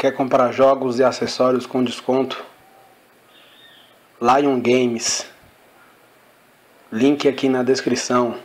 Quer comprar jogos e acessórios com desconto? Lion Games. Link aqui na descrição.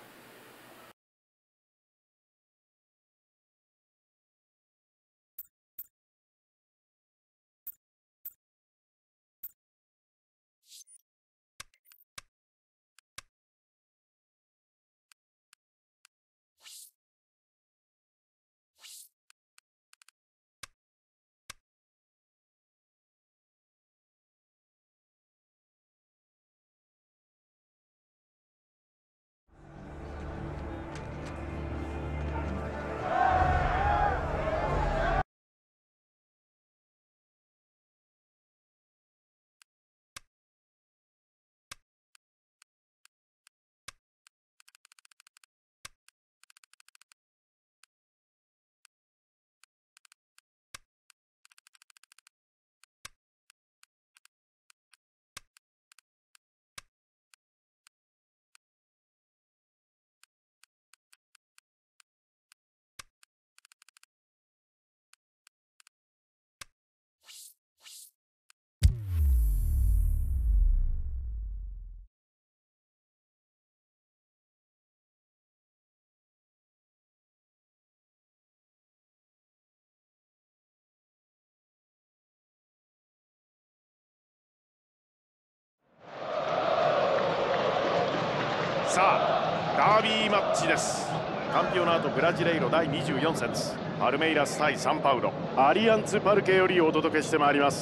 さあダービーマッチです。カンピオナートブラジレイロ第24節、パルメイラス対サンパウロ、アリアンツパルケよりお届けしてまいります。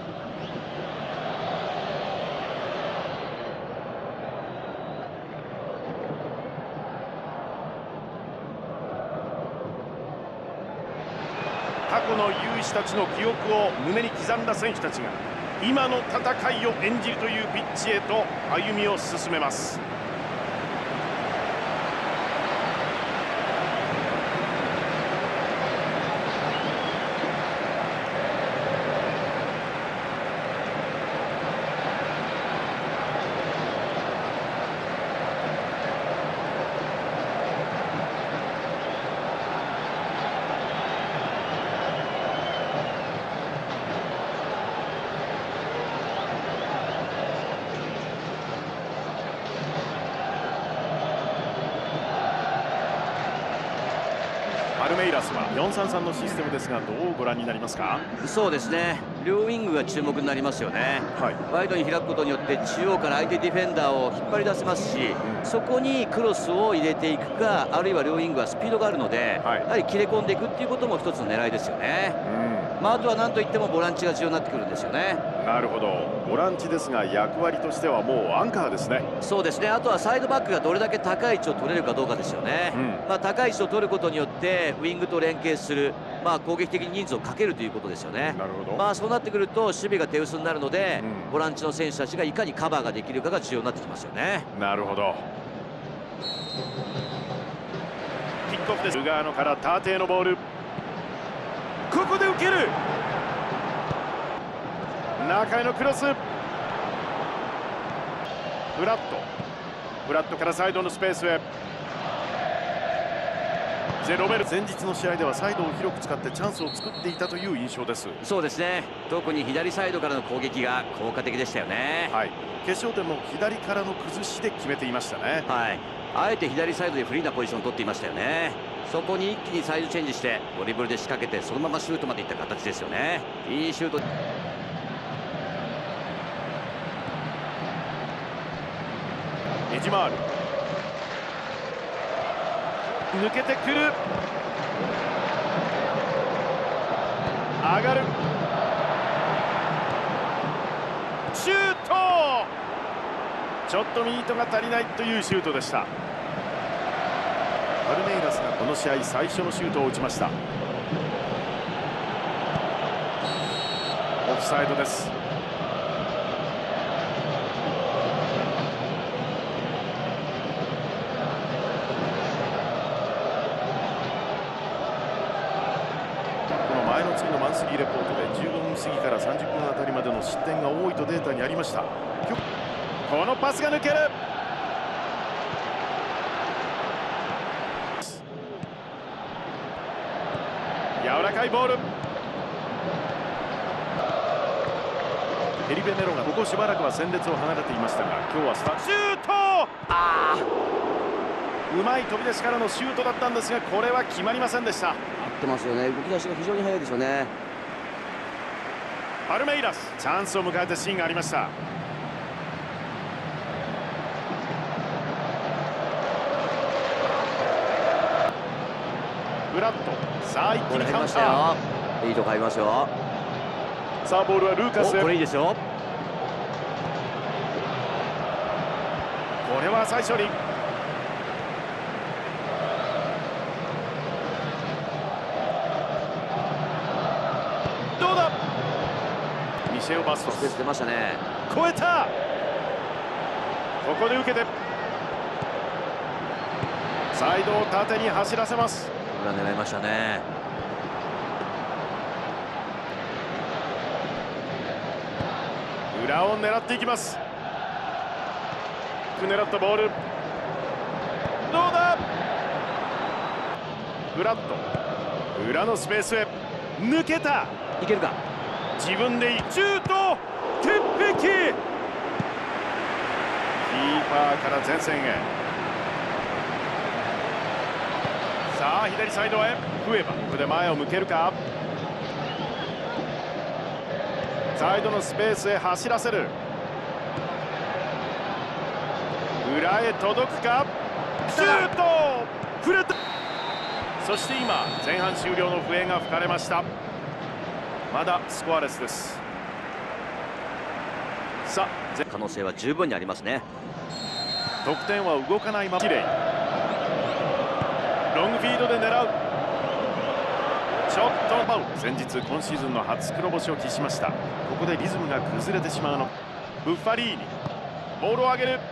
過去の勇士たちの記憶を胸に刻んだ選手たちが今の戦いを演じるというピッチへと歩みを進めます。パルメイラスは4-3-3のシステムですが、どうご覧になりますか？ そうですね、両ウィングが注目になりますよね。ワイドに開くことによって中央から相手ディフェンダーを引っ張り出せますし、そこにクロスを入れていくか、あるいは両ウィングはスピードがあるので、やはり切れ込んでいくっていうことも一つの狙いですよね。あとは何といってもボランチが重要になってくるんですよね。 なるほど、ボランチですが役割としてはもうアンカーですね。 そうですね、あとはサイドバックがどれだけ高い位置を取れるかどうかですよね。高い位置を取ることによってウィングと連携する、攻撃的に人数をかけるということですよね。 なるほど。 そうなってくると守備が手薄になるので、ボランチの選手たちがいかにカバーができるかが重要になってきますよね。 なるほど。キックオフです。ルガーノから縦へのボール、ここで受ける、中へのクロス、フラットからサイドのスペースへ。ロベル、前日の試合ではサイドを広く使ってチャンスを作っていたという印象です。 そうですね、特に左サイドからの攻撃が効果的でしたよね。 決勝点も左からの崩しで決めていましたね。 あえて左サイドでフリーなポジションを取っていましたよね。そこに一気にサイドチェンジしてドリブルで仕掛けて、そのままシュートまでいった形ですよね。いいシュート。 ネジマール、抜けてくる、上がる、シュート、ちょっとミートが足りないというシュートでした。パルメイラスがこの試合最初のシュートを打ちました。オフサイドです。前の次のマンスリーレポートで15分過ぎから30分あたりまでの失点が多いとデータにありました。このパスが抜ける、柔らかいボール、 ヘリベネロがここしばらくは戦列を離れていましたが、今日はシュート、うまい飛び出しからのシュートだったんですが、これは決まりませんでした。 合ってますよね。動き出しが非常に速いですよね。 パルメイラス、チャンスを迎えたシーンがありました。ブラッド、さあ一気にカウンター。 いいとこ入りますよ。 さあボールはルーカス。 これいいですよ。 これは最初にどうだ。ミシェオ・バストス出ましたね。 超えた。ここで受けてサイドを縦に走らせます。 裏狙いましたね。 裏を狙っていきます。狙ったボール、どうだ。フラット、裏のスペースへ抜けた。 いけるか。 自分でシュート、鉄壁。キーパーから前線へ。さあ左サイドへフエバ、ここで前を向けるか。サイドのスペースへ走らせる。裏へ届くか。シュート、触れた。そして今前半終了の笛が吹かれました。まだスコアレスです。さあ可能性は十分にありますね。 得点は動かないまま。ロングフィードで狙う。ちょっとバウ。先日今シーズンの初黒星を喫しました。ここでリズムが崩れてしまうの。ブッファリーニ、ボールを上げる。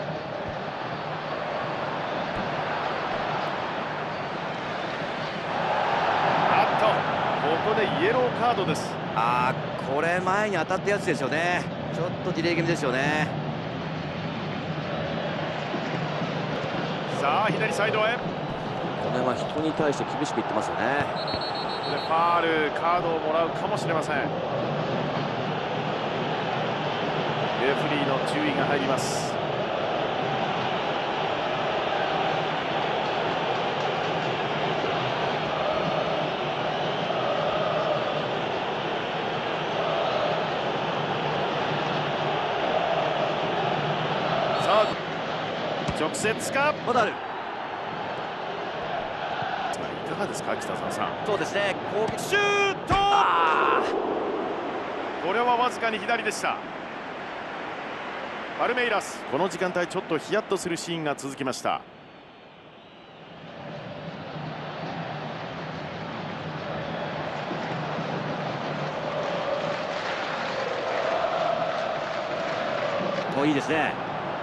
ここでイエローカードです。 これ前に当たったやつですよね。ちょっとディレイ気味ですよね。 さあ左サイドへ。 これは人に対して厳しくいってますよね。 これファール、カードをもらうかもしれません。レフリーの注意が入ります。直接か。 まだある。 いかがですか北澤さん。 そうですね。攻撃シュート。これはわずかに左でした。パルメイラス、この時間帯ちょっとヒヤッとするシーンが続きました。 いいですね。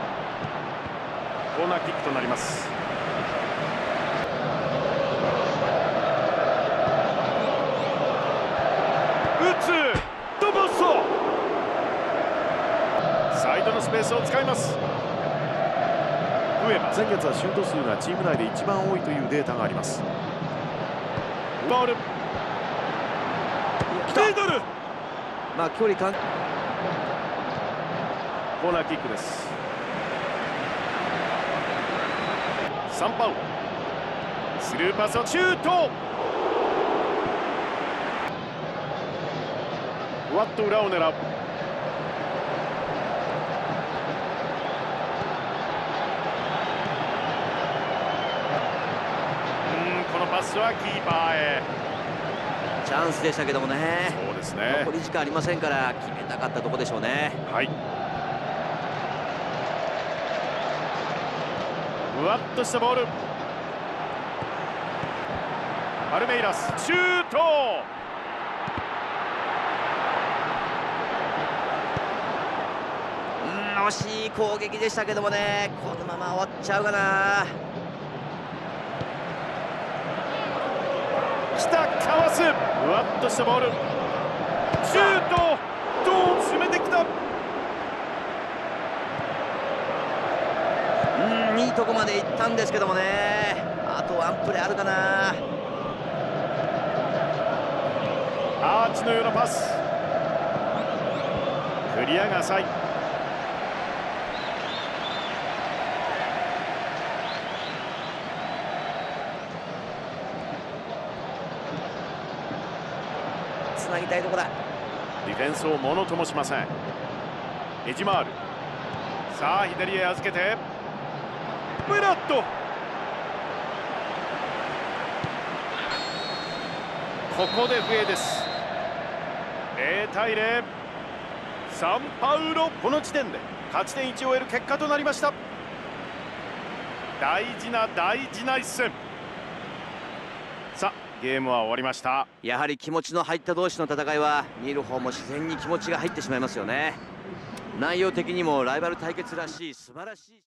コーナーキックとなります。打つ、ドボッソ。サイドのスペースを使います。フエバ、先月はシュート数がチーム内で一番多いというデータがあります。ボール、ミドル。 距離感。 コーナーキックです。サンパウロ、スルーパスをシュート。ふわっと裏を狙う。このパスはキーパーへ。 チャンスでしたけどもね。 そうですね。 残り時間ありませんから決めたかったところでしょうね。 はい。ふわっとしたボール。パルメイラス、シュート。 惜しい攻撃でしたけどもね。このまま終わっちゃうかな。 来た、かわす。ふわっとしたボール。シュート。どう攻めてきた。 いいとこまで行ったんですけどもね。あとワンプレーあるかな。 アーチのようなパス。クリアが浅い。 つなぎたいとこだ。 ディフェンスをものともしません。エジマール。さあ左へ預けてムラッド。ここで笛です。0対0。サンパウロ、この時点で勝ち点1を得る結果となりました。大事な大事な一戦。さあゲームは終わりました。 やはり気持ちの入った同士の戦いは見る方も自然に気持ちが入ってしまいますよね。内容的にもライバル対決らしい素晴らしい。